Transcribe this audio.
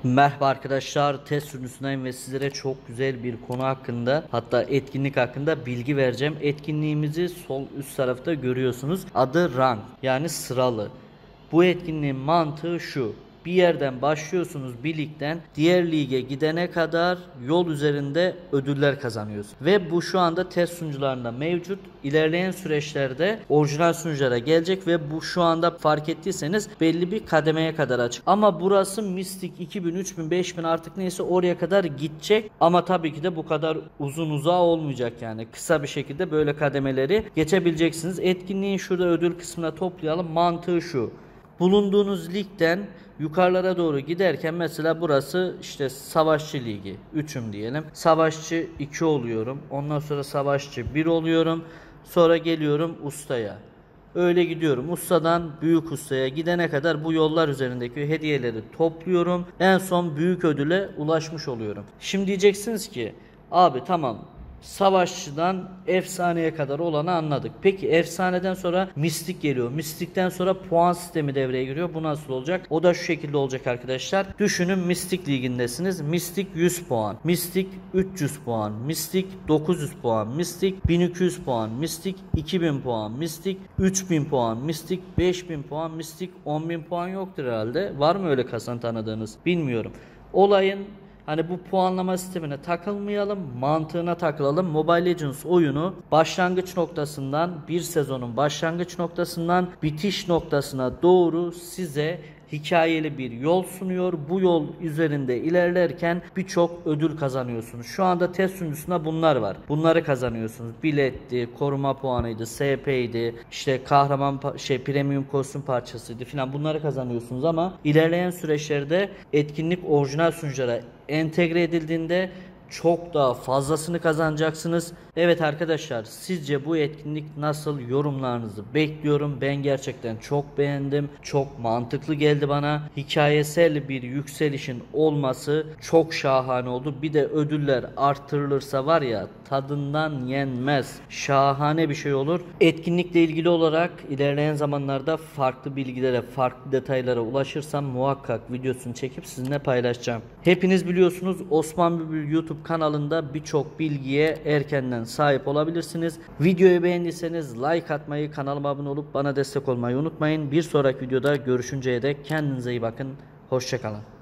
Merhaba arkadaşlar, test sürücüsündeyim ve sizlere çok güzel bir konu hakkında, hatta etkinlik hakkında bilgi vereceğim. Etkinliğimizi sol üst tarafta görüyorsunuz. Adı rank, yani sıralı. Bu etkinliğin mantığı şu: bir yerden başlıyorsunuz, bir ligden diğer lige gidene kadar yol üzerinde ödüller kazanıyorsunuz. Ve bu şu anda test sunucularında mevcut. İlerleyen süreçlerde orijinal sunuculara gelecek ve bu şu anda fark ettiyseniz belli bir kademeye kadar açık. Ama burası Mystic 2000, 3000, 5000 artık neyse oraya kadar gidecek. Ama tabii ki de bu kadar uzun uzağa olmayacak yani. Kısa bir şekilde böyle kademeleri geçebileceksiniz. Etkinliğin şurada ödül kısmına toplayalım. Mantığı şu: bulunduğunuz ligden yukarılara doğru giderken mesela burası işte Savaşçı Ligi 3'üm diyelim. Savaşçı 2 oluyorum. Ondan sonra Savaşçı 1 oluyorum. Sonra geliyorum ustaya. Öyle gidiyorum. Ustadan büyük ustaya gidene kadar bu yollar üzerindeki hediyeleri topluyorum. En son büyük ödüle ulaşmış oluyorum. Şimdi diyeceksiniz ki abi tamam, Savaşçıdan efsaneye kadar olanı anladık. Peki efsaneden sonra mistik geliyor. Mistikten sonra puan sistemi devreye giriyor. Bu nasıl olacak? O da şu şekilde olacak arkadaşlar. Düşünün, mistik ligindesiniz. Mistik 100 puan. Mistik 300 puan. Mistik 900 puan. Mistik 1200 puan. Mistik 2000 puan. Mistik 3000 puan. Mistik 5000 puan. Mistik 10.000 puan yoktur herhalde. Var mı öyle kasan tanıdığınız? Bilmiyorum. Olayın hani bu puanlama sistemine takılmayalım, mantığına takılalım. Mobile Legends oyunu başlangıç noktasından, bir sezonun başlangıç noktasından bitiş noktasına doğru size hikayeli bir yol sunuyor. Bu yol üzerinde ilerlerken birçok ödül kazanıyorsunuz. Şu anda test sunucusunda bunlar var. Bunları kazanıyorsunuz. Biletti, koruma puanıydı, SP'ydi, işte kahraman premium kostüm parçasıydı filan, bunları kazanıyorsunuz ama ilerleyen süreçlerde etkinlik orijinal sunuculara entegre edildiğinde çok daha fazlasını kazanacaksınız. Evet arkadaşlar, sizce bu etkinlik nasıl? Yorumlarınızı bekliyorum. Ben gerçekten çok beğendim. Çok mantıklı geldi bana. Hikayesel bir yükselişin olması çok şahane oldu. Bir de ödüller arttırılırsa var ya, tadından yenmez. Şahane bir şey olur. Etkinlikle ilgili olarak ilerleyen zamanlarda farklı bilgilere, farklı detaylara ulaşırsam muhakkak videosunu çekip sizinle paylaşacağım. Hepiniz biliyorsunuz, Osman Bülbül YouTube kanalında birçok bilgiye erkenden sahip olabilirsiniz. Videoyu beğendiyseniz like atmayı, kanalıma abone olup bana destek olmayı unutmayın. Bir sonraki videoda görüşünceye dek kendinize iyi bakın. Hoşça kalın.